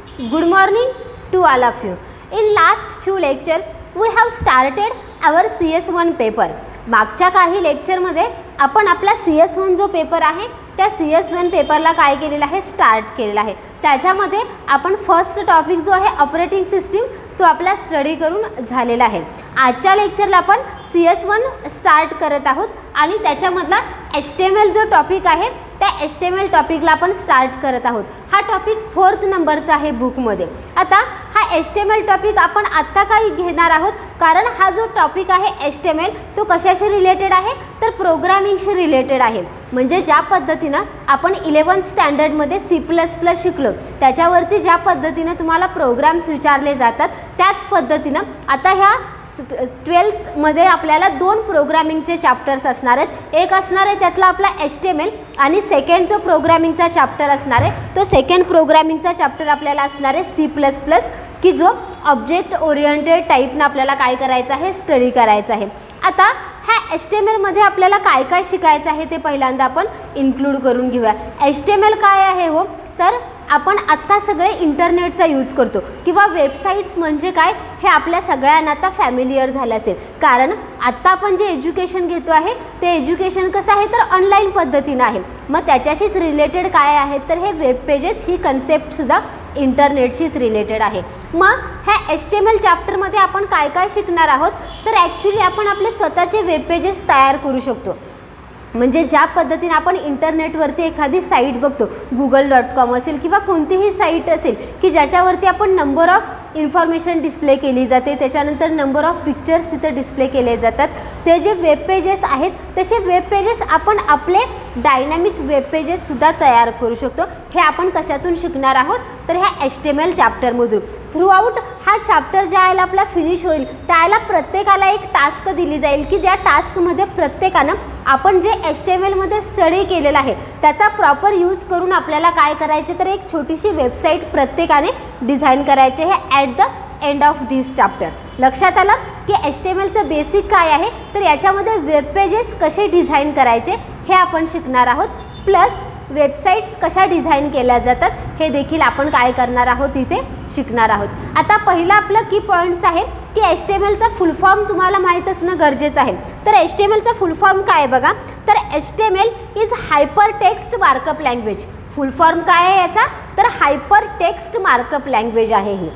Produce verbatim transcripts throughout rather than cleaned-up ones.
Good morning to all of you. In last few lectures we have started our C S one paper. मागच्या काही लेक्चरमध्ये आपण आपला C S one जो paper आहे त्या C S one पेपरला काय केलेलं आहे, स्टार्ट केलेला आहे. त्याच्यामध्ये आपण फर्स्ट टॉपिक जो आहे ऑपरेटिंग सिस्टीम तो आपला स्टडी करून झालेला आहे. आजच्या लेक्चरला आपण C S one स्टार्ट करत आहोत आणि त्याच्यामधला H T M L जो टॉपिक आहे त्या H T M L टॉपिकला आपण स्टार्ट करत आहोत. हा टॉपिक फोर्थ नंबरचा आहे बुकमध्ये. आता हा H T M L topic आपण आत्ता काही घेणार आहोत कारण हा जो टॉपिक आहे H T M L तो कशाशी रिलेटेड आहे तर प्रोग्रामिंगशी रिलेटेड आहे. म्हणजे ज्या पद्धतीनं आपण इलेवन्थ स्टँडर्डमध्ये सी प्लस प्लस शिकलो त्याच्यावरती ज्या पद्धतीनं तुम्हाला प्रोग्राम्स विचारले जातात त्याच पद्धतीनं आता ह्या ट्वेल्थमध्ये आपल्याला दोन प्रोग्रामिंगचे चॅप्टर्स असणार आहेत. एक असणार आहे त्यातला आपला H T M L आणि सेकंड जो प्रोग्रामिंगचा चॅप्टर असणार आहे तो सेकंड प्रोग्रामिंगचा चॅप्टर आपल्याला असणार आहे सी प्लस प्लस की जो ऑब्जेक्ट ओरिएंटेड टाईपनं आपल्याला काय करायचं आहे, स्टडी करायचं आहे. आता ह्या H T M L मध्ये आपल्याला काय काय शिकायचं आहे ते पहिल्यांदा आपण इन्क्लूड करून घेऊया. H T M L काय आहे हो तर आपण आत्ता सगळे इंटरनेटचा यूज करतो किंवा वेबसाईट्स म्हणजे काय हे आपल्या सगळ्यांना आता फॅमिलियर झालं असेल. कारण आत्ता आपण जे एज्युकेशन घेतो आहे ते एज्युकेशन कसं आहे तर ऑनलाईन पद्धतीनं आहे. मग त्याच्याशीच रिलेटेड काय आहे तर हे वेब पेजेस ही कन्सेप्टसुद्धा इंटरनेटशीच रिलेटेड आहे. मग ह्या H T M L चॅप्टरमध्ये आपण काय काय शिकणार आहोत तर ॲक्च्युली आपण आपले स्वतःचे वेब पेजेस तयार करू शकतो. म्हणजे ज्या पद्धतीने आपण इंटरनेटवरती एखादी साईट बघतो, गुगल डॉट कॉम असेल किंवा कोणतीही साईट असेल की ज्याच्यावरती आपण नंबर ऑफ इन्फॉर्मेशन डिस्प्ले केली जाते, त्याच्यानंतर नंबर ऑफ पिक्चर्स तिथं डिस्प्ले केले जातात. ते जे वेब पेजेस आहेत तसे वेब पेजेस आपण आपले डायनॅमिक वेब पेजेससुद्धा तयार करू शकतो. हे आपण कशातून शिकणार आहोत तर ह्या H T M L चॅप्टरमधून. थ्रू आउट हा चॅप्टर ज्या वेळेला आपला फिनिश होईल त्यावेळेला प्रत्येकाला एक टास्क दिली जाईल की ज्या टास्कमध्ये प्रत्येकानं आपण जे H T M L मध्ये स्टडी केलेलं आहे त्याचा प्रॉपर यूज करून आपल्याला काय करायचे तर एक छोटीशी वेबसाईट प्रत्येकाने डिझाईन करायचे आहे at the end of this chapter. लक्षात आलं की H T M Lचं बेसिक काय आहे तर याच्यामध्ये वेब पेजेस कसे डिझाईन करायचे हे आपण शिकणार आहोत. प्लस वेबसाईट्स कशा डिझाईन केल्या जातात हे देखील आपण काय करणार आहोत इथे शिकणार आहोत. आता पहिला आपलं की पॉईंट्स आहे की H T M Lचा फुल फॉर्म तुम्हाला माहीत असणं गरजेचं आहे. तर H T M Lचा फुल फॉर्म काय आहे बघा तर H T M L is hypertext markup language. Full form काय आहे याचा तर हायपर टेक्स्ट मार्कअप लँग्वेज आहे ही.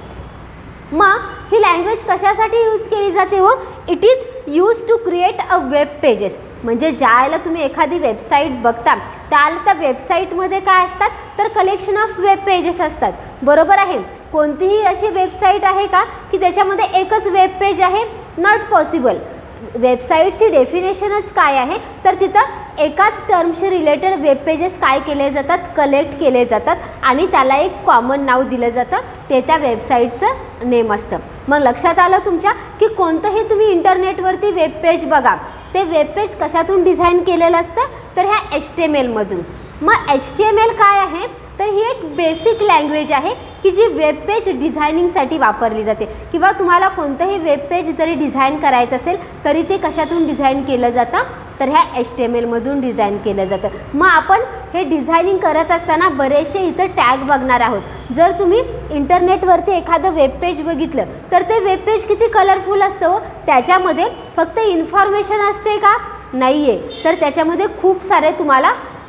मग ही लँग्वेज कशासाठी यूज केली जाते हो it is use to create a web pages. म्हणजे ज्यावेळेला तुम्ही एखादी वेबसाईट बघता त्याला त्या वेबसाईटमध्ये काय असतात तर कलेक्शन ऑफ वेब पेजेस असतात. बरोबर आहे. कोणतीही अशी वेबसाईट आहे का की त्याच्यामध्ये एकच वेब पेज आहे, नॉट पॉसिबल. वेबसाईटची डेफिनेशनच काय आहे तर तिथं एकाच टर्मशी रिलेटेड वेब पेजेस काय केले जातात, कलेक्ट केले जातात आणि त्याला एक कॉमन नाव दिलं जातं ते त्या वेबसाईटचं नेम असतं. मग लक्षात आलं तुमच्या की कोणतंही तुम्ही इंटरनेटवरती वेब पेज बघा ते वेब पेज कशातून डिझाईन केलेलं असतं तर ह्या H T M L मधून. मग H T M L काय आहे तर ही एक बेसिक लँग्वेज आहे की जी वेब पेज डिझायनिंगसाठी वापरली जाते. किंवा तुम्हाला कोणतंही वेब पेज जरी डिझाईन करायचं असेल तरी ते कशातून डिझाईन केलं जातं तर ह्या H T M L मधून डिझाईन केलं जातं. मग आपण हे डिझायनिंग करत असताना बरेचसे इथं टॅग बघणार आहोत. जर तुम्ही इंटरनेटवरती एखादं वेब पेज बघितलं तर ते वेब पेज किती कलरफुल असतं हो. त्याच्यामध्ये फक्त इन्फॉर्मेशन असते का नाही आहे तर त्याच्यामध्ये खूप सारे तुम्हाला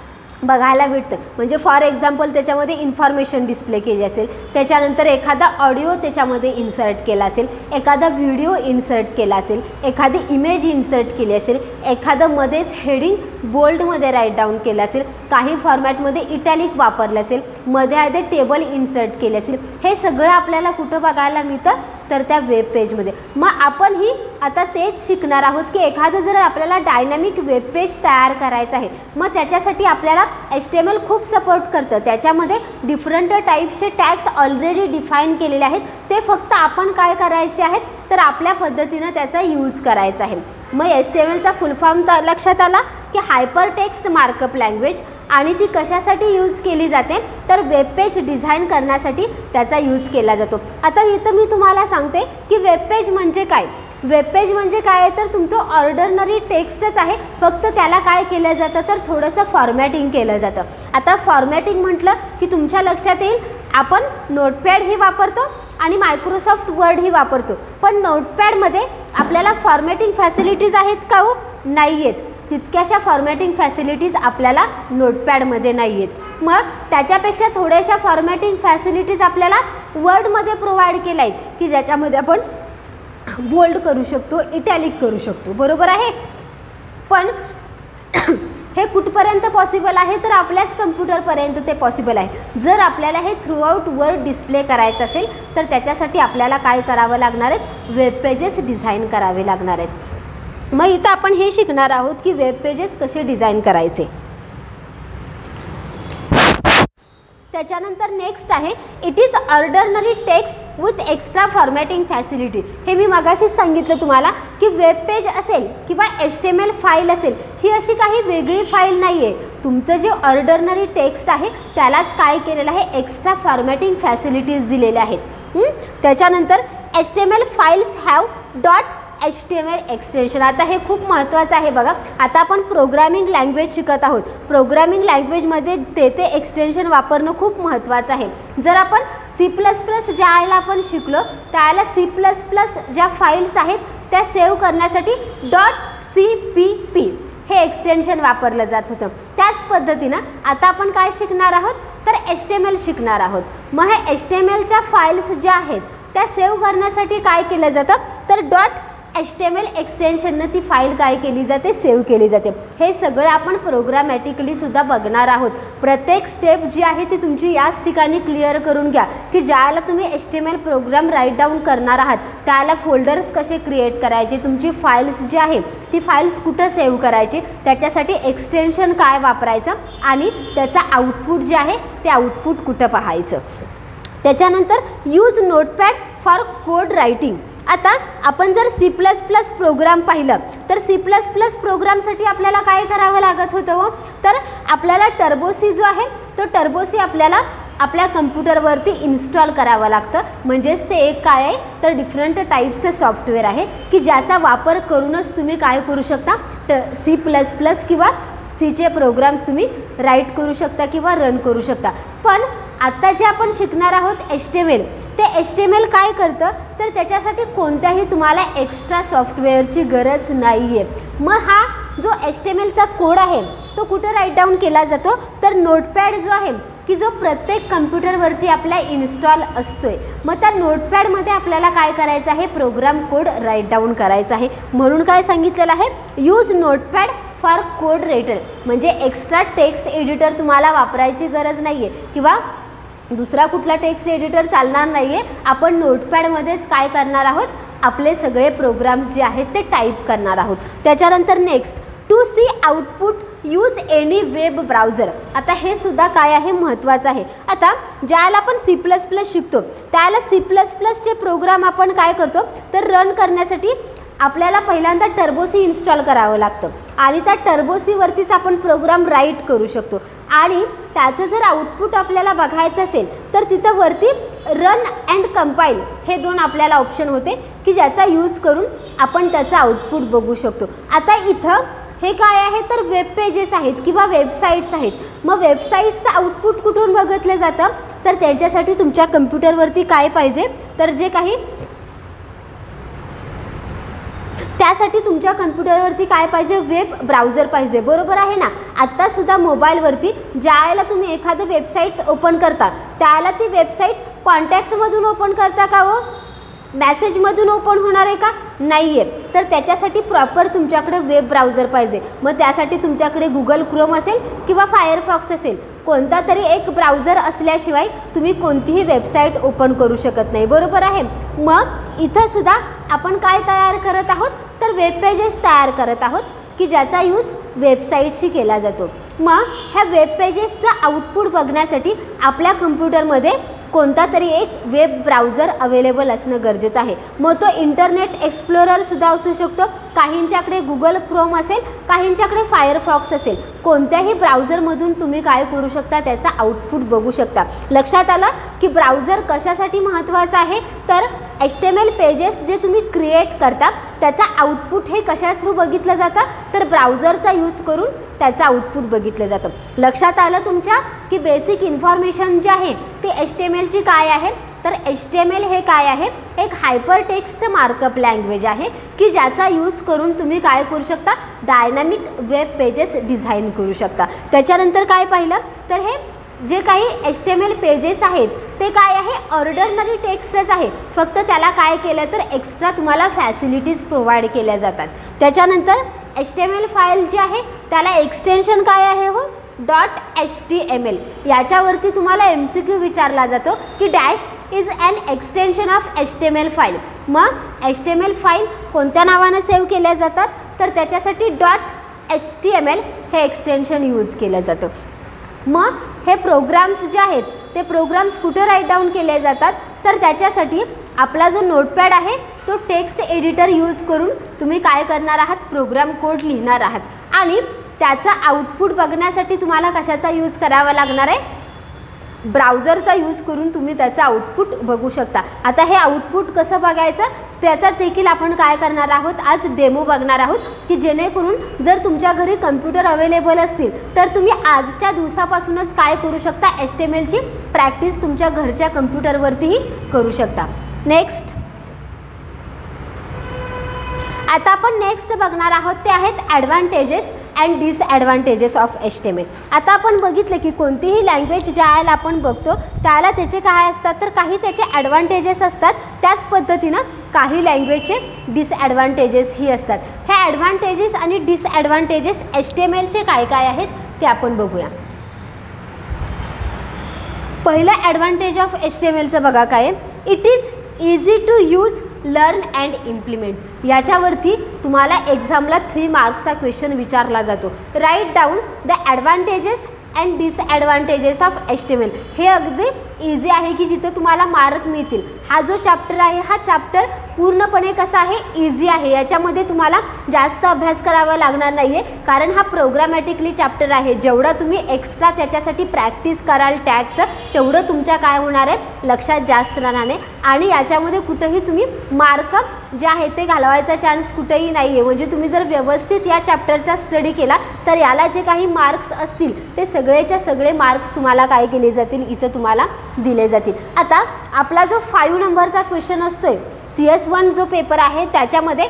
बघायला भेटतं. म्हणजे फॉर एक्झाम्पल त्याच्यामध्ये इन्फॉर्मेशन डिस्प्ले केली असेल, त्याच्यानंतर एखादा ऑडिओ त्याच्यामध्ये इन्सर्ट केला असेल, एखादा व्हिडिओ इन्सर्ट केला असेल, एखादी इमेज इन्सर्ट केली असेल, एखादं मध्येच हेडिंग बोल्डमध्ये राईट डाऊन केलं असेल, काही फॉर्मॅटमध्ये इटॅलिक वापरलं असेल, मध्ये आधी टेबल इन्सर्ट केले असेल. हे सगळं आपल्याला कुठं बघायला मिळतं तर त्या वेब पेजमध्ये. मग आपण ही आता तेच शिकणार आहोत की एखादं जर आपल्याला डायनॅमिक वेब पेज तयार करायचं आहे मग त्याच्यासाठी आपल्याला H T M L खूप सपोर्ट करतं. त्याच्यामध्ये डिफरंट टाईपचे टॅग्स ऑलरेडी डिफाईन केलेले आहेत. ते फक्त आपण काय करायचे आहेत तर आपल्या पद्धतीनं त्याचा यूज करायचा आहे. मग H T M Lचा फुल फॉर्म लक्षात आला की हायपर टेक्स्ट मार्कअप लँग्वेज आणि ती कशासाठी यूज केली जाते तर वेब पेज डिझाईन करण्यासाठी त्याचा यूज केला जातो. आता इथं मी तुम्हाला सांगते की वेब पेज म्हणजे काय. वेब पेज म्हणजे काय तर तुमचं ऑर्डिनरी टेक्स्टच आहे, फक्त त्याला काय केलं जातं तर थोडंसं फॉर्मॅटिंग केलं जातं. आता फॉर्मॅटिंग म्हटलं की तुमच्या लक्षात येईल आपण नोटपॅडही वापरतो आणि मायक्रोसॉफ्ट वर्डही वापरतो, पण नोटपॅडमध्ये आपल्याला फॉर्मॅटिंग फॅसिलिटीज आहेत का हो? नाही आहेत. तितक्याशा फॉर्मॅटिंग फॅसिलिटीज आपल्याला नोटपॅडमध्ये नाही आहेत. मग त्याच्यापेक्षा थोड्याशा फॉर्मॅटिंग फॅसिलिटीज आपल्याला वर्डमध्ये प्रोव्हाइड केल्या आहेत की ज्याच्यामध्ये आपण बोल्ड करू शकतो, इटॅलिक करू शकतो, बरोबर आहे. पण हे कुठपर्यंत पॉसिबल आहे? तर आपल्याच कम्प्युटरपर्यंत ते पॉसिबल आहे. जर आपल्याला हे थ्रूआउट वर्ड डिस्प्ले करायचं असेल तर त्याच्यासाठी आपल्याला काय करावं लागणार आहेत? वेब पेजेस डिझाईन करावे लागणार आहेत. मग इथं आपण हे शिकणार आहोत की वेब पेजेस कसे डिझाईन करायचे. त्याच्यानंतर नेक्स्ट आहे it is ordinary text with extra formatting facility. हे मी मगाशीच सांगितलं तुम्हाला की वेब पेज असेल किंवा H T M L file असेल ही अशी काही वेगळी फाईल नाही आहे. तुमचं जे ऑर्डिनरी टेक्स्ट आहे त्यालाच काय केलेलं आहे? एक्स्ट्रा फॉर्मॅटिंग फॅसिलिटीज दिलेल्या आहेत. त्याच्यानंतर H T M L files have dot H T M L extension. आता हे खूप महत्त्वाचं आहे बघा. आता आपण प्रोग्रामिंग लँग्वेज शिकत आहोत. प्रोग्रामिंग लँग्वेजमध्ये ते ते एक्सटेन्शन वापरणं खूप महत्त्वाचं आहे. जर आपण सी प्लस प्लस ज्याला आपण शिकलो त्याला सी प्लस प्लस ज्या फाईल्स आहेत त्या सेव्ह करण्यासाठी डॉट सी पी पी हे एक्सटेन्शन वापरलं जात होतं. त्याच पद्धतीनं आता आपण काय शिकणार आहोत? तर एच टी एम एल शिकणार आहोत. मग हे एच टी एम एलच्या फाईल्स ज्या आहेत त्या सेव्ह करण्यासाठी काय केलं जातं? तर dot H T M L एक्सटेन्शननं ती फाईल काय केली जाते? सेव्ह केली जाते. हे सगळं आपण प्रोग्रामॅटिकली सुद्धा बघणार आहोत. प्रत्येक स्टेप जी आहे ती तुमची याच ठिकाणी क्लिअर करून घ्या की ज्याला तुम्ही H T M L program write down करणार आहात त्याला फोल्डर्स कसे क्रिएट करायचे, तुमची फाईल्स जी आहे ती फाईल्स कुठं सेव्ह करायची, त्याच्यासाठी एक्सटेन्शन काय वापरायचं आणि त्याचा आउटपुट जे आहे ते आउटपुट कुठं पाहायचं. त्याच्यानंतर use notepad for code writing. आता आपण जर सी प्लस प्लस प्रोग्राम पाहिलं तर सी प्लस प्लस प्रोग्रामसाठी आपल्याला काय करावं लागत होतं हो? तर आपल्याला टर्बोसी जो आहे तो टर्बोसी आपल्याला आपल्या कम्प्युटरवरती इन्स्टॉल करावं लागतं. म्हणजेच ते एक काय आहे तर डिफरंट टाईपचं सॉफ्टवेअर आहे की ज्याचा वापर करूनच तुम्ही काय करू शकता? ट सी प्लस प्लस किंवा सीचे प्रोग्राम्स तुम्ही राईट करू शकता किंवा रन करू शकता. पण आता जे आपण शिकणार आहोत एच टी एम एल, ते एच टी एम एल काय करतं तर त्याच्यासाठी कोणत्याही तुम्हाला एक्स्ट्रा सॉफ्टवेअरची गरज नाही आहे. मग हा जो एच टी एम एलचा कोड आहे तो कुठं राईट डाऊन केला जातो? तर नोटपॅड जो आहे की जो प्रत्येक कम्प्युटरवरती आपल्या इन्स्टॉल असतो आहे, मग त्या नोटपॅडमध्ये आपल्याला काय करायचं आहे? प्रोग्राम कोड राईट डाऊन करायचा आहे. म्हणून काय सांगितलेलं आहे? Use notepad for code writer. म्हणजे एक्स्ट्रा टेक्स्ट एडिटर तुम्हाला वापरायची गरज नाही आहे किंवा दुसरा कुठला टेक्स्ट एडिटर चालणार नाही आहे. आपण नोटपॅडमध्येच काय करणार आहोत? आपले सगळे प्रोग्राम्स जे आहेत ते टाईप करणार आहोत. त्याच्यानंतर next to see output use any web browser. आता हे सुद्धा काय आहे? महत्त्वाचं आहे. आता ज्याला आपण सी प्लस प्लस शिकतो त्याला सी प्लस प्लसचे प्रोग्राम आपण काय करतो तर रन करण्यासाठी आपल्याला पहिल्यांदा टर्बोसी इन्स्टॉल करावं लागतं आणि त्या टर्बोसीवरतीच आपण प्रोग्राम राईट करू शकतो. आणि त्याचं जर आउटपुट आपल्याला बघायचं असेल तर तिथं वरती रन अँड कंपाईल हे दोन आपल्याला ऑप्शन होते की ज्याचा यूज करून आपण त्याचं आउटपुट बघू शकतो. आता इथं हे काय आहे तर वेब पेजेस आहेत किंवा वेबसाईट्स आहेत. मग वेबसाईट्सचं आउटपुट कुठून बघितलं जातं तर त्याच्यासाठी तुमच्या कम्प्युटरवरती काय पाहिजे तर जे काही त्यासाठी तुमच्या कम्प्युटरवरती काय पाहिजे? वेब ब्राउझर पाहिजे, बरोबर आहे ना. आत्तासुद्धा मोबाईलवरती ज्यावेळेला तुम्ही एखादं वेबसाईट्स ओपन करता त्याला ती वेबसाईट कॉन्टॅक्टमधून ओपन करता का हो? मॅसेजमधून ओपन होणार आहे का? नाही आहे. तर त्याच्यासाठी प्रॉपर तुमच्याकडे वेब ब्राउझर पाहिजे. मग त्यासाठी तुमच्याकडे गुगल क्रोम असेल किंवा फायरफॉक्स असेल, कोणता तरी एक ब्राउझर असल्याशिवाय तुम्ही कोणतीही वेबसाईट ओपन करू शकत नाही, बरोबर आहे. मग इथं सुद्धा आपण काय तयार करत आहोत तर वेब पेजेस तयार करत आहोत की ज्याचा यूज वेबसाईटशी केला जातो. मग ह्या वेब पेजेसचं आउटपुट बघण्यासाठी आपल्या कम्प्युटरमध्ये कोणता तरी एक वेब ब्राउझर अवेलेबल असणं गरजेचं आहे. मग तो इंटरनेट एक्सप्लोररसुद्धा असू शकतो, काहींच्याकडे गुगल क्रोम असेल, काहींच्याकडे फायरफॉक्स असेल. कोणत्याही ब्राउझरमधून तुम्ही काय करू शकता? त्याचा आउटपुट बघू शकता. लक्षात आलं की ब्राउझर कशासाठी महत्त्वाचं आहे तर H T M L pages जे तुम्ही क्रिएट करता त्याचा आउटपुट हे कशा थ्रू बघितलं जातं, तर ब्राउझरचा यूज करून त्याचं आउटपुट बघितलं जातं. लक्षात आलं तुमच्या की बेसिक इन्फॉर्मेशन जी आहे ती एच टी एम एलची काय आहे, तर एच टी एम एल हे काय आहे, एक हायपर टेक्स्ट मार्कअप लँग्वेज आहे की ज्याचा यूज करून तुम्ही काय करू शकता, डायनॅमिक वेब पेजेस डिझाईन करू शकता. त्याच्यानंतर काय पाहिलं तर हे जे काही H T M L pages आहेत ते काय आहे, ऑर्डरनरी टेक्स्टच आहे, फक्त त्याला काय केलं तर एक्स्ट्रा तुम्हाला फॅसिलिटीज प्रोव्हाइड केल्या जातात. त्याच्यानंतर H T M L file जी आहे त्याला एक्सटेन्शन काय आहे हो, dot H T M L. याच्यावरती तुम्हाला एम सी क्यू विचारला जातो की dash is an extension of H T M L file. मग H T M L file कोणत्या नावानं सेव्ह केल्या जातात, तर त्याच्यासाठी dot H T M L हे एक्सटेन्शन यूज केलं जातं. मग हे प्रोग्राम्स जे आहेत ते प्रोग्राम्स कुठे राईट डाऊन केले जातात, तर त्याच्यासाठी आपला जो नोटपॅड आहे तो टेक्स्ट एडिटर यूज करून तुम्ही काय करणार आहात, प्रोग्राम कोड लिहिणार आहात आणि त्याचा आउटपुट बघण्यासाठी तुम्हाला कशाचा यूज करावा लागणार आहे, ब्राउझरचा यूज करून तुम्ही त्याचं आउटपुट बघू शकता. आता हे आउटपुट कसं बघायचं त्याचा देखील आपण काय करणार आहोत, आज डेमो बघणार आहोत की जेणेकरून जर तुमच्या घरी कम्प्युटर अवेलेबल असतील तर तुम्ही आजच्या दिवसापासूनच काय करू शकता, एच टी एम एलची प्रॅक्टिस तुमच्या घरच्या कम्प्युटरवरतीही करू शकता. नेक्स्ट आता आपण नेक्स्ट बघणार आहोत ते आहेत advantages and disadvantages of H T M L. आता आपण बघितलं की कोणतीही लँग्वेज ज्या वेळेला आपण बघतो त्याला त्याचे काय असतात, तर काही त्याचे ॲडव्हान्टेजेस असतात, त्याच पद्धतीनं काही लँग्वेजचे डिसॲडव्हान्टेजेस ही असतात. हे ॲडव्हान्टेजेस आणि डिसॲडव्हान्टेजेस एच टी एम एलचे काय काय आहेत ते आपण बघूया. पहिलं advantage of H T M एलचं बघा काय, it is easy to use learn and implement. याच्यावरती तुम्हाला एक्झामला थ्री मार्क्सचा क्वेश्चन विचारला जातो. Write down the advantages and disadvantages of H T M L. हे अगदी इझी आहे की जिथे तुम्हाला मार्क मिळतील. हा जो चॅप्टर आहे हा चॅप्टर पूर्णपणे कसा आहे, इझी आहे. याच्यामध्ये तुम्हाला जास्त अभ्यास करावा लागणार नाही आहे कारण हा प्रोग्रामॅटिकली चॅप्टर आहे. जेवढा तुम्ही एक्स्ट्रा त्याच्यासाठी प्रॅक्टिस कराल टॅगचं तेवढं तुमच्या काय होणार आहे, लक्षात जास्त राहणार आहे आणि याच्यामध्ये कुठंही तुम्ही मार्कअप जे आहे ते घालवायचा चान्स कुठेही नाही आहे. म्हणजे तुम्ही जर व्यवस्थित या चॅप्टरचा स्टडी केला तर याला जे काही मार्क्स असतील ते सगळेच्या सगळे मार्क्स तुम्हाला काय केले जातील, इथं तुम्हाला दिले जातील. आता आपला जो फाईव्ह नंबरचा क्वेश्चन असतोय सी एस वन जो पेपर आहे त्याच्यामध्ये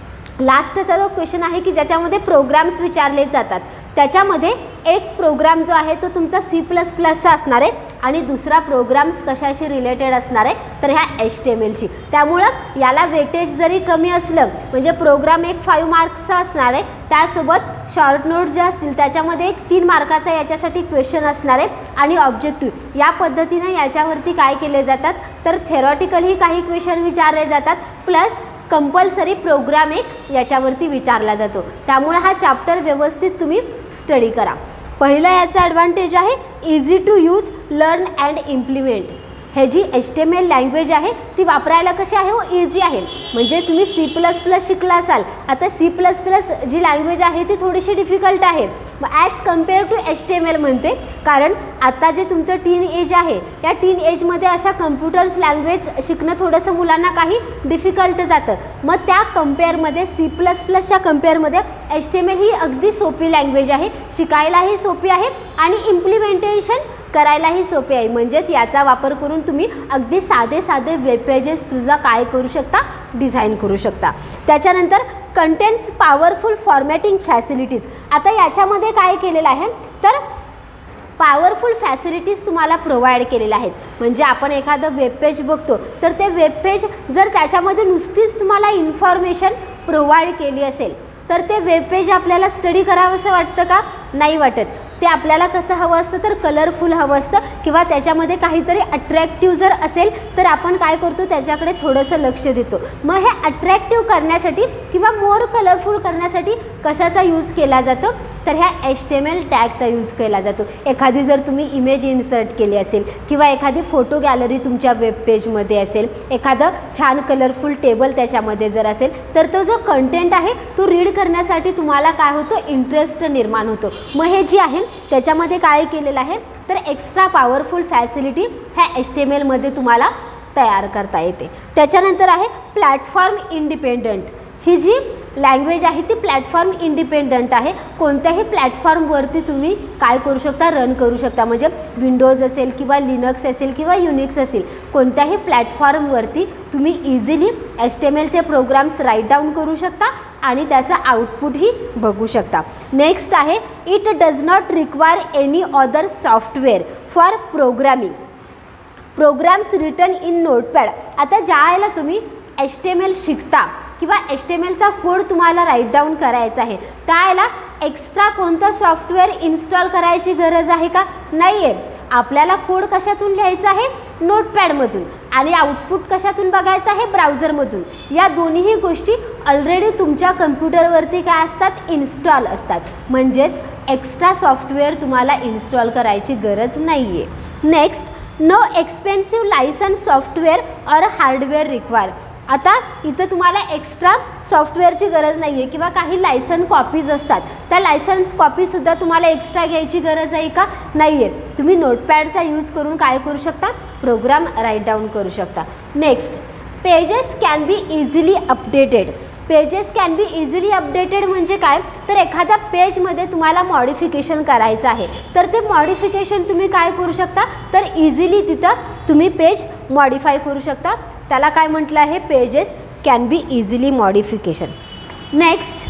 लास्टचा जो क्वेश्चन आहे की ज्याच्यामध्ये प्रोग्राम्स विचारले जातात, त्याच्यामध्ये एक प्रोग्राम जो आहे तो तुमचा सी प्लस प्लसचा असणार आहे आणि दुसरा प्रोग्राम्स कशाशी रिलेटेड असणार आहे, तर ह्या एच टी एम एलशी. त्यामुळं याला वेटेज जरी कमी असलं म्हणजे प्रोग्राम एक फाईव्ह मार्क्सचा असणार आहे, त्यासोबत शॉर्ट नोट जे असतील त्याच्यामध्ये एक तीन मार्काचा याच्यासाठी क्वेश्चन असणार आहे आणि ऑब्जेक्टिव्ह. या पद्धतीने याच्यावरती काय केले जातात, तर थेरॉटिकलही काही क्वेश्चन विचारले जातात प्लस कंपल्सरी प्रोग्राम एक याच्यावरती विचारला जातो. त्यामुळे हा चॅप्टर व्यवस्थित तुम्ही स्टडी करा. पहिलं याचा ॲडव्हान्टेज आहे easy to use learn and implement. हे जी H T M L language आहे ती वापरायला कशी आहे हो, इझी आहे. म्हणजे तुम्ही सी प्लस प्लस शिकला असाल, आता सी प्लस प्लस जी लँग्वेज आहे ती थोडीशी डिफिकल्ट आहे as compare to H T M L म्हणते, कारण आता जे तुमचं टीन एज आहे या टीन एजमध्ये अशा कम्प्युटर्स लँग्वेज शिकणं थोडंसं मुलांना काही डिफिकल्ट जातं. मग त्या कम्पेअरमध्ये सी प्लस प्लसच्या कम्पेअरमध्ये एच टी एम एल ही अगदी सोपी लँग्वेज आहे, शिकायलाही सोपी आहे आणि इम्प्लिमेंटेशन करायलाही सोपे आहे. म्हणजेच याचा वापर करून तुम्ही अगदी साधे साधे वेब पेजेस तुझा काय करू शकता, डिझाईन करू शकता. त्याच्यानंतर कंटेंट्स पॉवरफुल फॉर्मॅटिंग फॅसिलिटीज. आता याच्यामध्ये काय केलेलं आहे तर पॉवरफुल फॅसिलिटीज तुम्हाला प्रोव्हाइड केलेल्या आहेत. म्हणजे आपण एखादं वेब पेज बघतो तर ते वेब पेज जर त्याच्यामध्ये नुसतीच तुम्हाला इन्फॉर्मेशन प्रोव्हाइड केली असेल तर ते वेब पेज आपल्याला स्टडी करावंसं वाटतं का, नाही वाटत. ते आपल्याला कसं हवं असतं तर कलरफुल हवं असतं किंवा त्याच्यामध्ये काहीतरी अट्रॅक्टिव्ह जर असेल तर आपण काय करतो त्याच्याकडे थोडंसं लक्ष देतो. मग हे अट्रॅक्टिव्ह करण्यासाठी किंवा मोर कलरफुल करण्यासाठी कशाचा यूज केला जातो तर ह्या एच टी एम एल टॅगचा यूज केला जातो. एखादी जर तुम्ही इमेज इन्सर्ट केली असेल किंवा एखादी फोटो गॅलरी तुमच्या वेब पेजमध्ये असेल, एखादं छान कलरफुल टेबल त्याच्यामध्ये जर असेल तर तो जो कंटेंट आहे तो रीड करण्यासाठी तुम्हाला काय होतो, इंटरेस्ट निर्माण होतो. मग हे जी आहे त्याच्यामध्ये काय केलेलं आहे तर एक्स्ट्रा पॉवरफुल फॅसिलिटी ह्या एच टी एम एलमध्ये तुम्हाला तयार करता येते. त्याच्यानंतर आहे प्लॅटफॉर्म इंडिपेंडंट. ही जी लँग्वेज आहे ती प्लॅटफॉर्म इंडिपेंडंट आहे. कोणत्याही प्लॅटफॉर्मवरती तुम्ही काय करू शकता, रन करू शकता. म्हणजे विंडोज असेल किंवा लिनक्स असेल किंवा युनिक्स असेल, कोणत्याही प्लॅटफॉर्मवरती तुम्ही इझिली एच टी एम एलचे प्रोग्राम्स राईट डाऊन करू शकता आणि त्याचं आउटपुटही बघू शकता. नेक्स्ट आहे it does not require any other software for programming. Programs written in notepad. आता ज्या वेळेला तुम्ही एच टी एम एल शिकता किंवा एच टी एम एलचा कोड तुम्हाला राईट डाऊन करायचा आहे, त्यावेळेला एक्स्ट्रा कोणतं सॉफ्टवेअर इन्स्टॉल करायची गरज आहे का? नाही आहे. आपल्याला कोड कशातून लिहायचा आहे? नोटपॅडमधून. आणि आउटपुट कशातून बघायचं आहे? ब्राउझरमधून. या दोन्हीही गोष्टी ऑलरेडी तुमच्या कम्प्युटरवरती काय असतात? इन्स्टॉल असतात. म्हणजेच एक्स्ट्रा सॉफ्टवेअर तुम्हाला इन्स्टॉल करायची गरज नाही आहे. Next, no expensive licence software or hardware require. आता इथं तुम्हाला एक्स्ट्रा सॉफ्टवेअरची गरज नाही आहे किंवा काही लायसन कॉपीज असतात, त्या लायसन्स कॉपीसुद्धा तुम्हाला एक्स्ट्रा घ्यायची गरज आहे का? नाही आहे. तुम्ही नोटपॅडचा यूज करून काय करू शकता? प्रोग्राम राईट डाऊन करू शकता. Next, pages can be easily updated. Pages can be easily updated म्हणजे काय? तर एखाद्या पेजमध्ये तुम्हाला मॉडिफिकेशन करायचं आहे, तर ते मॉडिफिकेशन तुम्ही काय करू शकता? तर इझिली तिथं तुम्ही पेज मॉडिफाय करू शकता. त्याला काय म्हटलं आहे? Pages can be easily modification. Next,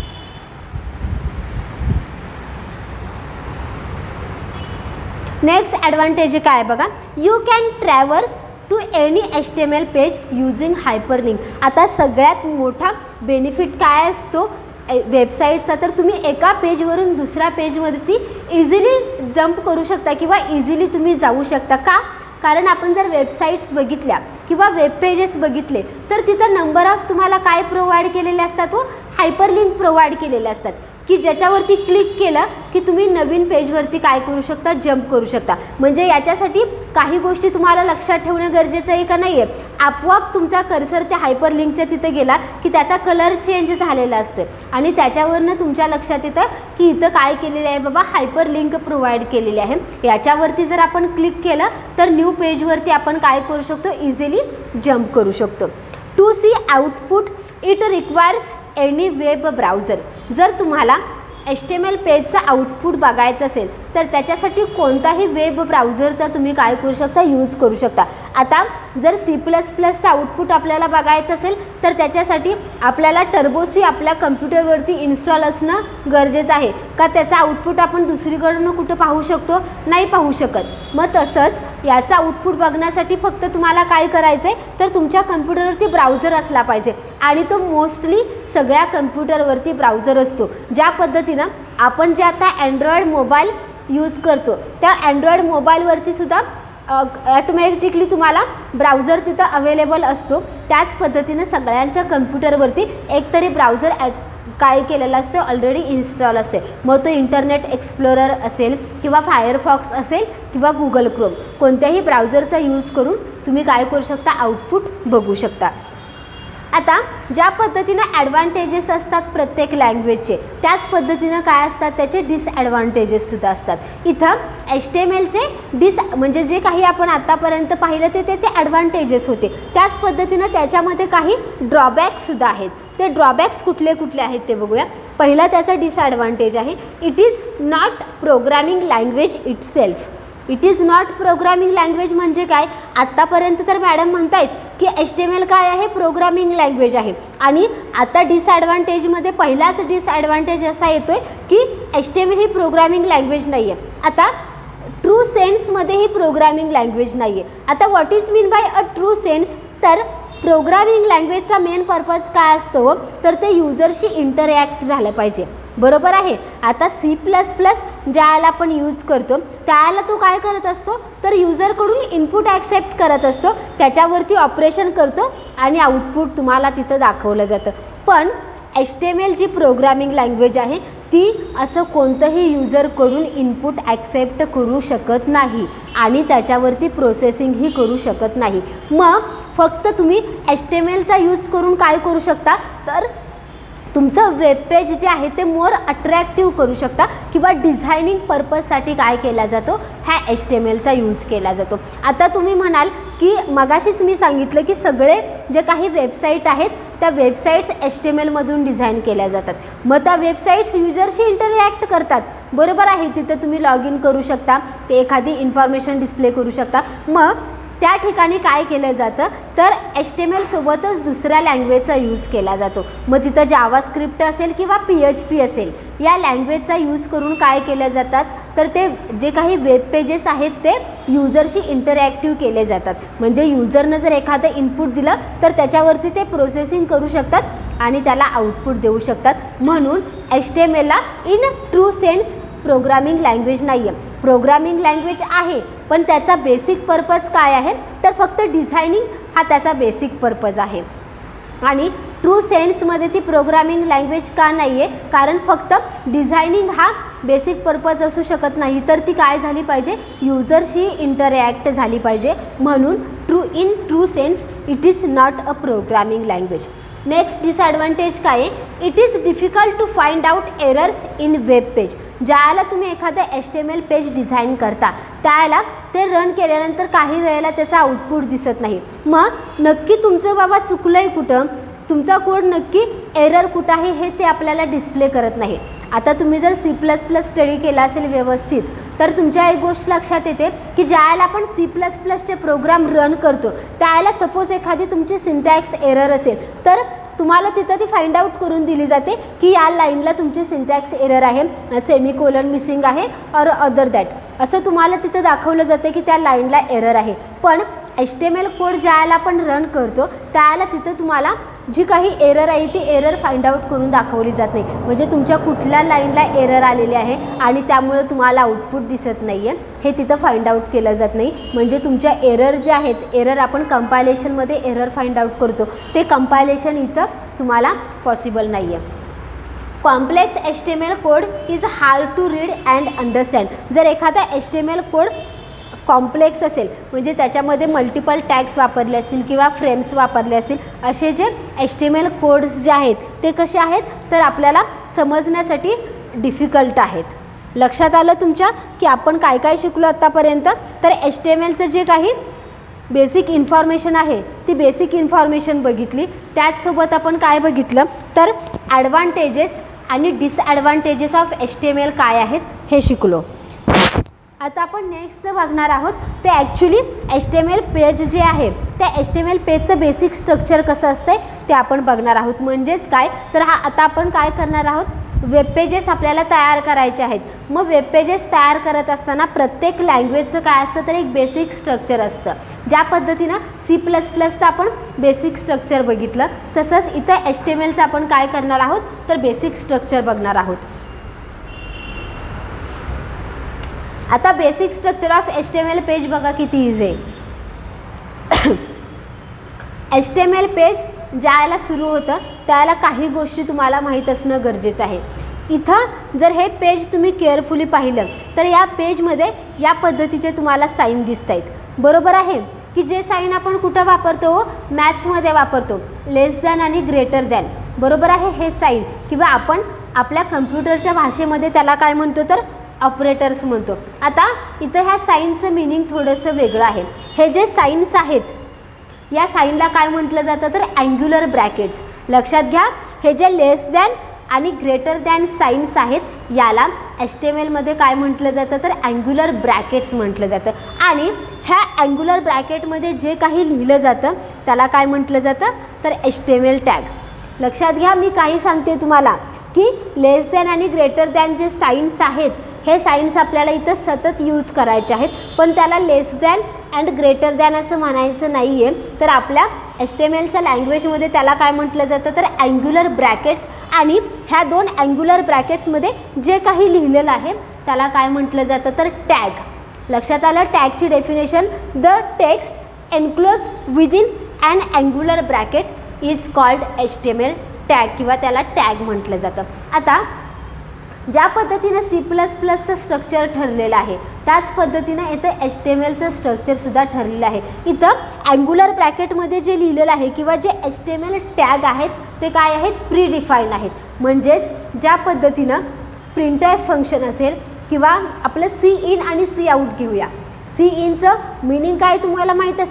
next advantage काय बघा, you can traverse to any H T M L page using hyperlink. आता सगळ्यात मोठा बेनिफिट काय असतो वेबसाईटचा? तर तुम्ही एका पेजवरून दुसऱ्या पेजमध्ये ती इझिली जंप करू शकता किंवा इझिली तुम्ही जाऊ शकता. का? कारण आपण जर वेबसाईट्स बघितल्या किंवा वेब पेजेस बघितले तर तिथं नंबर ऑफ तुम्हाला काय प्रोव्हाइड केलेले असतात? व हायपरलिंक प्रोव्हाइड केलेले असतात की ज्याच्यावरती क्लिक केलं की तुम्ही नवीन पेजवरती काय करू शकता? जंप करू शकता. म्हणजे याच्यासाठी काही गोष्टी तुम्हाला लक्षात ठेवणं गरजेचं आहे का? नाही आहे. आपोआप तुमचा कर्सर त्या हायपरलिंकच्या तिथं गेला की त्याचा कलर चेंज झालेला असतो आणि त्याच्यावरनं तुमच्या लक्षात येतं की इथं काय केलेलं आहे बाबा? हायपरलिंक प्रोव्हाइड केलेली आहे. याच्यावरती जर आपण क्लिक केलं तर न्यू पेजवरती आपण काय करू शकतो? इझिली जंप करू शकतो. To see output it requires any web browser. जर तुम्हाला एच टी एम एल पेजचा आउटपुट बघायचं असेल तर त्याच्यासाठी कोणताही वेब ब्राउझरचा तुम्ही काय करू शकता? यूज करू शकता. आता जर सी प्लस प्लसचा आउटपुट आपल्याला बघायचं असेल तर त्याच्यासाठी आपल्याला टर्बोसी आपल्या कम्प्युटरवरती इन्स्टॉल असणं गरजेचं आहे का? त्याचा आउटपुट आपण दुसरीकडून कुठं पाहू शकतो? नाही पाहू शकत. मग तसंच याचा आउटपुट बघण्यासाठी फक्त तुम्हाला काय करायचं आहे? तर तुमच्या कम्प्युटरवरती ब्राउझर असला पाहिजे आणि तो मोस्टली सगळ्या कम्प्युटरवरती ब्राउझर असतो. ज्या पद्धतीनं आपण जे आता अँड्रॉइड मोबाईल यूज करतो त्या अँड्रॉइड मोबाईलवरती सुद्धा ॲटोमॅटिकली तुम्हाला ब्राउझर तिथं अवेलेबल असतो. त्याच पद्धतीनं सगळ्यांच्या कम्प्युटरवरती एकतरी ब्राउझर काय केलेला असतो? ऑलरेडी इन्स्टॉल असते. मग तो इंटरनेट एक्सप्लोरर असेल किंवा फायरफॉक्स असेल किंवा गुगल क्रोम, कोणत्याही ब्राउझरचा यूज करून तुम्ही काय करू शकता? आउटपुट बघू शकता. आता ज्या पद्धतीनं ॲडव्हान्टेजेस असतात प्रत्येक लँग्वेजचे, त्याच पद्धतीनं काय असतात? त्याचे डिसॲडव्हान्टेजेससुद्धा असतात. इथं एच टी एम एलचे डिस म्हणजे जे काही आपण आत्तापर्यंत पाहिलं ते त्याचे ॲडव्हान्टेजेस होते. त्याच पद्धतीनं त्याच्यामध्ये काही ड्रॉबॅकसुद्धा आहेत. ते ड्रॉबॅक्स कुठले कुठले आहेत ते बघूया. पहिला त्याचा डिसॲडव्हान्टेज आहे, it is not programming language itself. It is not programming language म्हणजे काय? आत्तापर्यंत तर मॅडम म्हणतायत की एच टी एम एल काय आहे? प्रोग्रामिंग लँग्वेज आहे. आणि आता डिसॲडव्हान्टेजमध्ये पहिलाच डिसॲडव्हान्टेज असा येतो आहे की एच टी एम एल ही प्रोग्रामिंग लँग्वेज नाही आहे. आता ट्रू सेन्समध्ये ही प्रोग्रामिंग लँग्वेज नाही आहे. आता what is mean by a true sense? तर प्रोग्रामिंग लँग्वेजचा मेन पर्पज काय असतो? तर ते युजरशी इंटरॅक्ट झालं पाहिजे. बरोबर आहे. आता सी प्लस प्लस ज्याला आपण यूज करतो त्याला तो काय करत असतो? तर युजरकडून इनपुट ॲक्सेप्ट करत असतो, त्याच्यावरती ऑपरेशन करतो आणि आउटपुट तुम्हाला तिथं दाखवलं जातं. पण एच टी एम एल जी प्रोग्रामिंग लँग्वेज आहे ती असं कोणतंही युजरकडून इनपुट ॲक्सेप्ट करू शकत नाही आणि त्याच्यावरती प्रोसेसिंगही करू शकत नाही. मग फक्त तुम्ही एच टी एम एलचा यूज करून काय करू शकता? तर तुमचं वेब पेज जे आहे ते मोर अट्रॅक्टिव्ह करू शकता किंवा डिझायनिंग पर्पजसाठी काय केला जातो? ह्या एच टी एम एलचा यूज केला जातो. आता तुम्ही म्हणाल की मगाशीच मी सांगितलं की सगळे जे काही वेबसाईट आहेत त्या वेबसाईट्स एच टी एम एलमधून डिझाईन केल्या जातात. मग त्या वेबसाईट्स युजरशी इंटरॅक्ट करतात, बरोबर आहे. तिथं तुम्ही लॉग इन करू शकता, ते एखादी इन्फॉर्मेशन डिस्प्ले करू शकता. मग त्या ठिकाणी काय केलं जातं तर एच टी एम एलसोबतच दुसऱ्या लँग्वेजचा यूज केला जातो. मग तिथं जावास्क्रिप्ट असेल किंवा पी एच पी असेल, या लँग्वेजचा यूज करून काय केल्या जातात तर ते जे काही वेब पेजेस आहेत ते युजरशी इंटरॅक्टिव्ह केले जातात. म्हणजे युजरनं जर एखादं इनपुट दिलं तर त्याच्यावरती ते प्रोसेसिंग करू शकतात आणि त्याला आउटपुट देऊ शकतात. म्हणून एच टी एम एलला in true sense programming language नाही आहे. प्रोग्रामिंग लँग्वेज आहे, पण त्याचा बेसिक पर्पज काय आहे तर फक्त डिझायनिंग हा त्याचा बेसिक पर्पज आहे. आणि ट्रू सेन्समध्ये ती प्रोग्रामिंग लँग्वेज का नाही आहे, कारण फक्त डिझायनिंग हा बेसिक पर्पज असू शकत नाही, तर ती काय झाली पाहिजे, युजरशी इंटरॅक्ट झाली पाहिजे. म्हणून true in true sense it is not a programming language. Next disadvantage काय आहे, it is difficult to find out errors in web page. ज्याला तुम्ही एखादं H T M L page design करता त्याला ते रन केल्यानंतर काही वेळेला त्याचा आउटपुट दिसत नाही. मग नक्की तुमचं बाबा चुकलं आहे कुठं, तुमचा कोड नक्की एरर कुठं आहे हे ते आपल्याला डिस्प्ले करत नाही. आता तुम्ही जर सी प्लस प्लस स्टडी केला असेल व्यवस्थित तर तुमच्या एक गोष्ट लक्षात येते की ज्यावेळेला आपण सी प्लस प्लसचे प्रोग्राम रन करतो त्यावेळेला सपोज एखादी तुमची सिंटॅक्स एरर असेल तर तुम्हाला तिथं ती फाइंड आउट करून दिली जाते की या लाईनला तुमची सिंटॅक्स एरर आहे, सेमिकोलन मिसिंग आहे और अदर दॅट, असं तुम्हाला तिथं दाखवलं जातं की त्या लाईनला एरर आहे. पण H T M L code ज्यावेळेला आपण रन करतो त्यावेळेला तिथं तुम्हाला जी काही एरर आहे ती एरर फाइंड आउट करून दाखवली जात नाही. म्हणजे तुमच्या कुठल्या लाईनला एरर आलेली आहे आणि त्यामुळे तुम्हाला आउटपुट दिसत नाही आहे हे तिथं फाइंड आउट केलं जात नाही. म्हणजे तुमच्या एरर जे आहेत, एरर आपण कंपायलेशनमध्ये एरर फाइंड आउट करतो, ते कंपायलेशन इथं तुम्हाला पॉसिबल नाही आहे. Complex H T M L code is hard to read and understand. जर एखादा H T M L code complex असेल म्हणजे त्याच्यामध्ये मल्टिपल टॅग्स वापरले असतील किंवा फ्रेम्स वापरले असतील, असे जे H T M L codes जे आहेत ते कसे आहेत तर आपल्याला समजण्यासाठी डिफिकल्ट आहेत. लक्षात आलं तुमच्या की आपण काय काय शिकलो आत्तापर्यंत. तर एच टी एम एलचं जे काही बेसिक इन्फॉर्मेशन आहे ती बेसिक इन्फॉर्मेशन बघितली. त्याचसोबत आपण काय बघितलं तर ॲडव्हान्टेजेस आणि disadvantages of H T M L काय आहेत हे शिकलो. आता आपण नेक्स्ट बघणार आहोत ते actually H T M L page जे आहे त्या एच टी एम एल पेजचं बेसिक स्ट्रक्चर कसं असतं ते आपण बघणार आहोत. म्हणजेच काय तर हा आता आपण काय करणार आहोत, वेब पेजेस आपल्याला तयार करायचे आहेत. मग वेब पेजेस तयार करत असताना प्रत्येक लँग्वेजचं काय असतं तर एक बेसिक स्ट्रक्चर असतं. ज्या पद्धतीनं सी प्लस प्लसचं आपण बेसिक स्ट्रक्चर बघितलं तसंच इथं एच टी एम एलचं आपण काय करणार आहोत तर बेसिक स्ट्रक्चर बघणार आहोत. आता basic structure of H T M L page बघा किती इझी आहे. H T M L page ज्यावेळेला सुरू होतं त्यावेळेला काही गोष्टी तुम्हाला माहीत असणं गरजेचं आहे. इथं जर हे पेज तुम्ही केअरफुली पाहिलं तर या पेजमध्ये या पद्धतीचे तुम्हाला साईन दिसत आहेत, बरोबर आहे की जे साईन आपण कुठं वापरतो, मॅथ्समध्ये वापरतो, लेस दॅन आणि ग्रेटर दॅन, बरोबर आहे. हे साईन किंवा आपण आपल्या कम्प्युटरच्या भाषेमध्ये त्याला काय म्हणतो तर ऑपरेटर्स म्हणतो. आता इथं ह्या साईनचं मिनिंग थोडंसं वेगळं आहे. हे जे साईन्स आहेत या साईनला काय म्हटलं जातं तर अँग्युलर ब्रॅकेट्स. लक्षात घ्या, हे जे लेस दॅन आणि ग्रेटर दॅन साईन्स आहेत याला एच टी एम एलमध्ये काय म्हटलं जातं तर अँग्युलर ब्रॅकेट्स म्हटलं जातं. आणि ह्या अँग्युलर ब्रॅकेटमध्ये जे काही लिहिलं जातं त्याला काय म्हटलं जातं तर H T M L tag. लक्षात घ्या, मी काही सांगते तुम्हाला की लेस दॅन आणि ग्रेटर दॅन जे साईन्स आहेत हे साईन्स आपल्याला इथं सतत यूज करायचे आहेत, पण त्याला less than and greater than असं म्हणायचं नाही आहे. तर आपल्या एच टी एम एलच्या लँग्वेजमध्ये त्याला काय म्हटलं जातं तर अँग्युलर ब्रॅकेट्स. आणि ह्या दोन अँग्युलर ब्रॅकेट्समध्ये जे काही लिहिलेलं आहे त्याला काय म्हटलं जातं तर टॅग. लक्षात आलं. टॅगची definition, the text enclose within and angular bracket is called H T M L tag किंवा त्याला टॅग म्हटलं जातं. आता ज्या पद्धतीनं सी प्लस प्लसचं स्ट्रक्चर ठरलेलं आहे त्याच पद्धतीनं इथं एच टी एम एलचं स्ट्रक्चरसुद्धा ठरलेलं आहे. इथं अँग्युलर ब्रॅकेटमध्ये जे लिहिलेलं आहे किंवा जे H T M L tag आहेत ते काय आहेत प्री डिफाईन आहेत. म्हणजेच ज्या पद्धतीनं प्रिंटएफ फंक्शन असेल किंवा आपलं सी इन आणि सी आऊट घेऊया. सी इनचं मिनिंग काय तुम्हाला माहीत असेल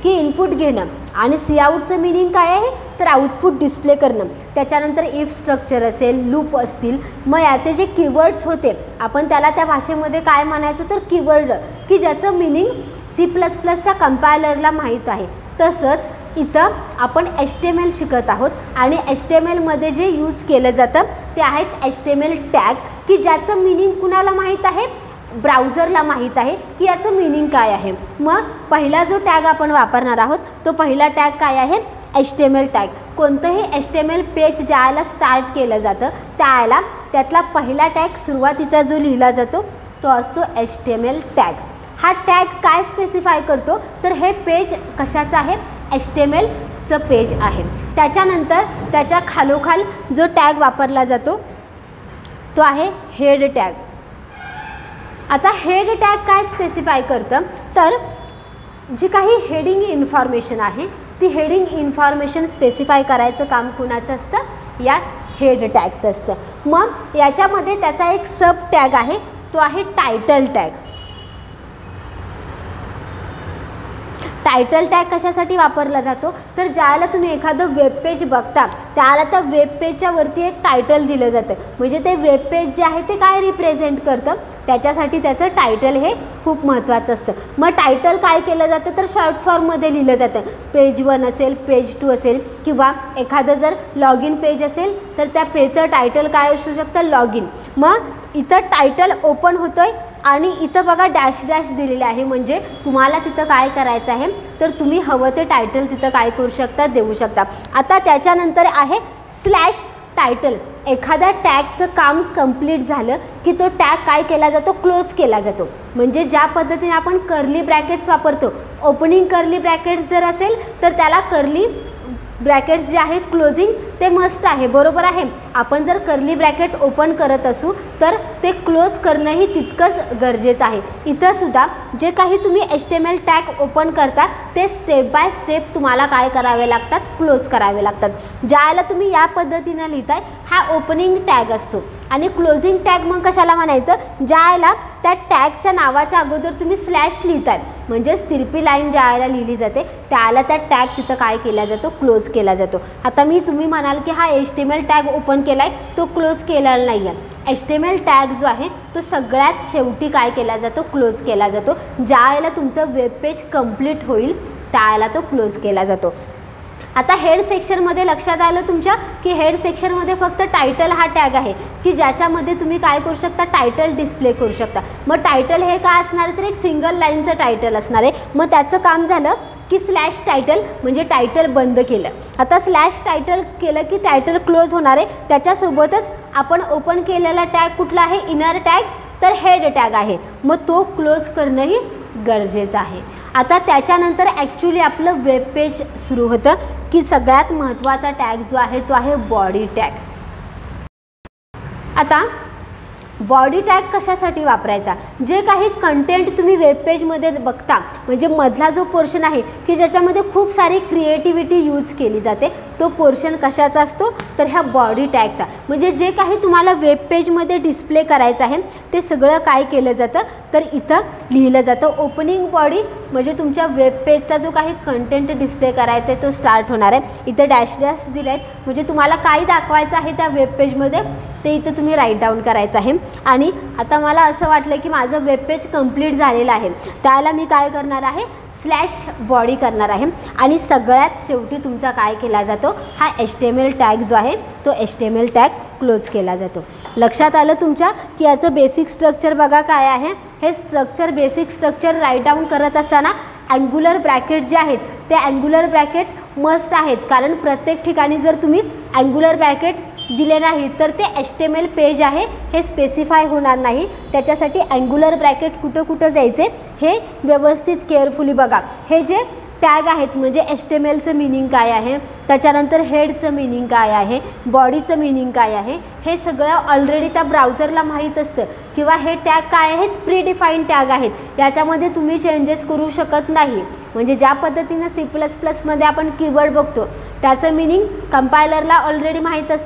की इनपुट घेणं, आणि सी आउटचं मिनिंग काय आहे तर आउटपुट डिस्प्ले करणं. त्याच्यानंतर इफ स्ट्रक्चर असेल, लूप असतील. मग याचे जे कीवर्ड्स होते आपण त्याला त्या भाषेमध्ये काय म्हणायचो तर कीवर्ड, की ज्याचं मिनिंग सी प्लस प्लसच्या कंपायलरला माहीत आहे. तसंच इथं आपण एच टी एम एल शिकत आहोत आणि एच टी एम एलमध्ये जे यूज केलं जातं ते आहेत H T M L tag, की ज्याचं मिनिंग कुणाला माहीत आहे ब्राउझरला माहीत आहे की याचं मिनिंग काय आहे. मग पहिला जो टॅग आपण वापरणार आहोत तो पहिला टॅग काय आहे H T M L tag. कोणतंही H T M L page ज्याला स्टार्ट केलं जातं त्याला त्यातला पहिला टॅग सुरुवातीचा जो लिहिला जातो तो असतो H T M L tag. हा टॅग काय स्पेसिफाय करतो तर हे पेज कशाचं आहे एच टी एम एलचं पेज आहे. त्याच्यानंतर त्याच्या खालोखाल जो टॅग वापरला जातो तो आहे हेड टॅग. आता हेड टॅग काय स्पेसिफाय करतं तर जी काही हेडिंग इन्फॉर्मेशन आहे ती हेडिंग इन्फॉर्मेशन स्पेसिफाय करायचं काम कुणाचं असतं या हेड टॅगचं असतं. मग याच्यामध्ये त्याचा एक सब टॅग आहे तो आहे टायटल टॅग. टायटल टॅग कशासाठी वापरला जातो तर ज्याला तुम्ही एखादं वेब पेज बघता त्याला त्या वेब पेजच्या वरती एक टायटल दिलं जातं, म्हणजे ते वेब पेज जे आहे ते काय रिप्रेझेंट करतं त्याच्यासाठी त्याचं टायटल हे खूप महत्त्वाचं असतं. मग टायटल काय केलं जातं तर शॉर्ट फॉर्ममध्ये लिहिलं जातं. पेज वन असेल, पेज टू असेल, किंवा एखादं जर लॉग इन पेज असेल तर त्या पेजचं टायटल काय असू शकतं लॉग इन. मग इथं टायटल ओपन होतं आहे आणि इथं बघा डॅश डॅश दिलेले आहे, म्हणजे तुम्हाला तिथं काय करायचं आहे तर तुम्ही हवं ते टायटल तिथं काय करू शकता देऊ शकता. आता त्याच्यानंतर आहे स्लॅश टायटल. एखाद्या टॅगचं काम कंप्लीट झालं की तो टॅग काय केला जातो क्लोज केला जातो. म्हणजे ज्या पद्धतीने आपण कर्ली ब्रॅकेट्स वापरतो, ओपनिंग कर्ली ब्रॅकेट्स जर असेल तर त्याला कर्ली ब्रॅकेट्स जे आहे क्लोजिंग ते मस्ट आहे, बरोबर आहे. आपण जर कर्ली ब्रॅकेट ओपन करत असू तर ते क्लोज करणंही तितकंच गरजेचं आहे. इथंसुद्धा जे काही तुम्ही H T M L tag open करता ते स्टेप बाय स्टेप तुम्हाला काय करावे लागतात क्लोज करावे लागतात. ज्याला तुम्ही या पद्धतीनं लिहिताय हा ओपनिंग टॅग असतो, आणि क्लोजिंग टॅग मग कशाला म्हणायचं ज्याला त्या टॅगच्या नावाच्या अगोदर तुम्ही स्लॅश लिहिताय, म्हणजेच तिरपी लाईन ज्याला लिहिली जाते त्याला त्या टॅग तिथं काय केला जातो क्लोज केला जातो. आता मी तुम्ही म्हणाल की हा H T M L tag open केला आहे तो क्लोज केलेला नाही आहे. H T M L tag जो आहे तो सगळ्यात शेवटी काय केला जातो क्लोज केला जातो. ज्यावेळेला तुमचं वेब पेज कंप्लीट होईल त्यावेळेला तो क्लोज केला जातो. आता हेड सेक्शनमध्ये लक्षात आलं तुमच्या की हेड सेक्शनमध्ये फक्त टायटल हा टॅग आहे की ज्याच्यामध्ये तुम्ही काय करू शकता टायटल डिस्प्ले करू शकता. मग टायटल हे काय असणार तर एक सिंगल लाईनचं टायटल असणार आहे. मग त्याचं काम झालं की स्लॅश टायटल म्हणजे टायटल बंद केलं. आता स्लॅश टायटल केलं की टायटल क्लोज होणार आहे. त्याच्यासोबतच आपण ओपन केलेला टॅग कुठला आहे इनर टॅग तर हेड टॅग आहे, मग तो क्लोज करणंही गरजेचं आहे. आता त्याच्यानंतर ॲक्च्युली आपलं वेब पेज सुरू होतं की सगळ्यात महत्त्वाचा टॅग जो आहे तो आहे बॉडी टॅग. आता बॉडी टॅग कशासाठी वापरायचा जे काही कंटेंट तुम्ही वेब पेजमध्ये बघता म्हणजे मधला जो पोर्शन आहे की ज्याच्यामध्ये खूप सारी क्रिएटिव्हिटी यूज केली जाते तो पोर्शन कशाचा असतो तर ह्या बॉडी टॅगचा. म्हणजे जे काही तुम्हाला वेब पेजमध्ये डिस्प्ले करायचं आहे ते सगळं काय केलं जातं तर इथं लिहिलं जातं. ओपनिंग बॉडी म्हणजे तुमच्या वेब पेजचा जो काही कंटेंट डिस्प्ले करायचा आहे तो स्टार्ट होणार आहे. इथं डॅश डॅश दिले आहेत म्हणजे तुम्हाला काय दाखवायचं आहे त्या वेब पेजमध्ये ते इथं तुम्ही राईट डाऊन करायचं आहे. आणि आता मला असं वाटलं की माझं वेब पेज कंप्लीट झालेलं आहे त्याला मी काय करणार आहे स्लॅश बॉडी करणार आहे. आणि सगळ्यात शेवटी तुमचा काय केला जातो हा H T M L tag जो आहे तो H T M L tag close केला जातो. लक्षात आलं तुमच्या की याचं बेसिक स्ट्रक्चर बघा काय आहे. हे structure basic structure write down करत असताना अँग्युलर ब्रॅकेट जे आहेत ते अँग्युलर ब्रॅकेट मस्ट आहेत, कारण प्रत्येक ठिकाणी जर तुम्ही अँग्युलर ब्रॅकेट दिले नाही तर ते H T M L page आहे हे स्पेसिफाय होणार नाही. त्याच्यासाठी अँग्युलर ब्रॅकेट कुठं कुठं जायचे हे व्यवस्थित केअरफुली बघा. हे जे टॅग आहेत म्हणजे एच टी एम एलचं मिनिंग काय आहे, त्याच्यानंतर हेडचं मिनिंग काय आहे, बॉडीचं मिनिंग काय आहे हे सगळं ऑलरेडी त्या ब्राउझरला माहीत असतं. किंवा हे टॅग काय आहेत प्री डिफाईन टॅग आहेत, याच्यामध्ये तुम्ही चेंजेस करू शकत नाही. म्हणजे ज्या पद्धतीनं सी प्लस प्लसमध्ये आपण कीवर्ड बघतो त्याचं मिनिंग कंपायलरला ऑलरेडी माहीत असते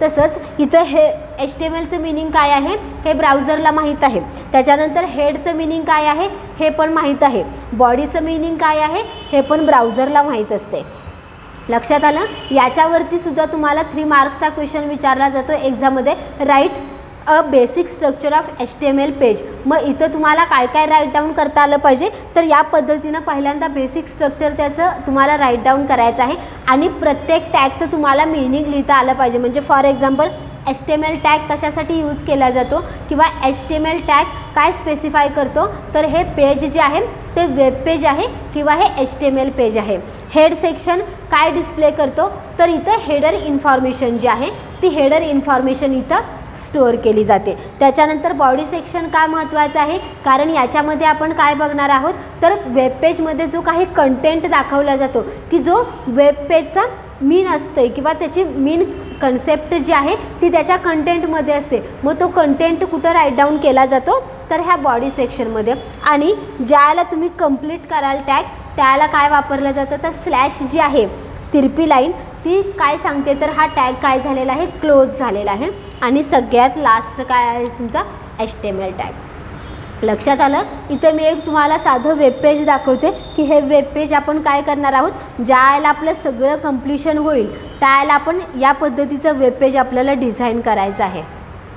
तसंच इथं हे एच टी एम एलचं मिनिंग काय आहे हे ब्राउझरला माहीत आहे. त्याच्यानंतर हेडचं मिनिंग काय आहे हे पण माहीत आहे. बॉडीचं मिनिंग काय आहे हे पण ब्राउझरला माहीत असते. लक्षात आलं. याच्यावरती सुद्धा तुम्हाला थ्री मार्क्सचा क्वेश्चन विचारला जातो एक्झाममध्ये. Write a basic structure of H T M L page. मग इथं तुम्हाला काय काय राईट डाऊन करता आलं पाहिजे तर या पद्धतीनं पहिल्यांदा बेसिक स्ट्रक्चर त्याचं तुम्हाला राईट डाऊन करायचं आहे आणि प्रत्येक टॅगचं तुम्हाला मिनिंग लिहिता आलं पाहिजे. म्हणजे for example H T M L tag कशासाठी यूज केला जातो किंवा H T M L tag काय स्पेसिफाय करतो तर हे पेज जे आहे ते वेब पेज आहे किंवा हे H T M L page आहे. हेड सेक्शन काय डिस्प्ले करतो तर इथं हेडर इन्फॉर्मेशन जी आहे ती हेडर इन्फॉर्मेशन इथं स्टोअर केली जाते. त्याच्यानंतर बॉडी सेक्शन काय महत्त्वाचं आहे कारण याच्यामध्ये आपण काय बघणार आहोत तर वेब पेजमध्ये जो काही कंटेंट दाखवला जातो की जो वेब पेजचा मीन असते किंवा त्याची मीन कन्सेप्ट जी आहे ती त्याच्या कंटेंटमध्ये असते. मग तो कंटेंट कुठं राईट डाऊन केला जातो तर ह्या बॉडी सेक्शनमध्ये. आणि ज्याला तुम्ही कंप्लीट कराल टॅग त्याला काय वापरलं जातं तर स्लॅश जी आहे तिरपी लाईन ती काय सांगते तर हा टॅग काय झालेला आहे क्लोज झालेला आहे. आणि सगळ्यात लास्ट काय आहे तुमचा H T M L tag. लक्षात आलं. इथं मी एक तुम्हाला साधं वेब पेज दाखवते की हे वेब पेज आपण काय करणार आहोत ज्याला आपलं सगळं कंप्लिशन होईल त्याला आपण या पद्धतीचं वेब पेज आपल्याला डिझाईन करायचं आहे.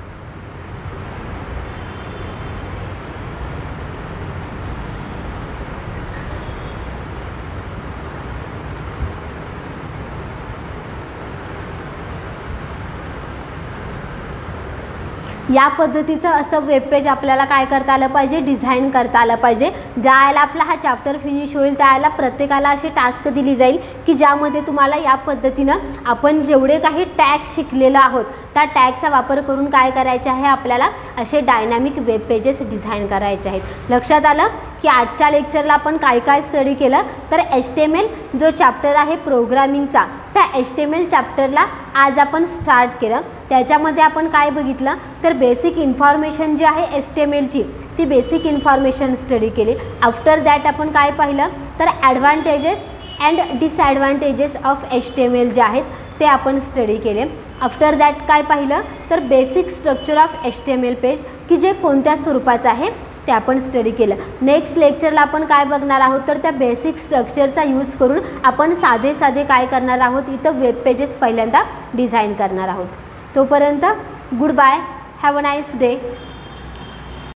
या पद्धतीचं असं वेब पेज आपल्याला काय करता आलं पाहिजे डिझाईन करता आलं पाहिजे. ज्याला आपला हा चॅप्टर फिनिश होईल त्याला प्रत्येकाला अशी टास्क दिली जाईल की ज्यामध्ये तुम्हाला या पद्धतीनं आपण जेवढे काही टॅग शिकलेलो आहोत त्या टॅगचा वापर करून काय करायचे आहे आपल्याला असे डायनॅमिक वेब पेजेस डिझाईन करायचे आहेत. लक्षात आलं की आजच्या लेक्चरला आपण काय काय स्टडी केलं तर एच टी एम एल जो चॅप्टर आहे प्रोग्रामिंगचा त्या एच टी एम एल चॅप्टरला आज आपण स्टार्ट केलं. त्याच्यामध्ये आपण काय बघितलं तर बेसिक इन्फॉर्मेशन जी आहे एच टी एम एलची ती बेसिक इन्फॉर्मेशन स्टडी केली. आफ्टर दॅट आपण काय पाहिलं तर advantages and disadvantages of H T M L जे आहेत ते आपण स्टडी केले. आफ्टर दॅट काय पाहिलं तर basic structure of H T M L page की जे कोणत्या स्वरूपाचं आहे ते आपण स्टडी केलं. नेक्स्ट लेक्चरला आपण काय बघणार आहोत तर त्या बेसिक स्ट्रक्चरचा यूज करून आपण साधे साधे काय करणार आहोत इथं वेब पेजेस पहिल्यांदा डिझाईन करणार आहोत. तोपर्यंत goodbye, have a nice day.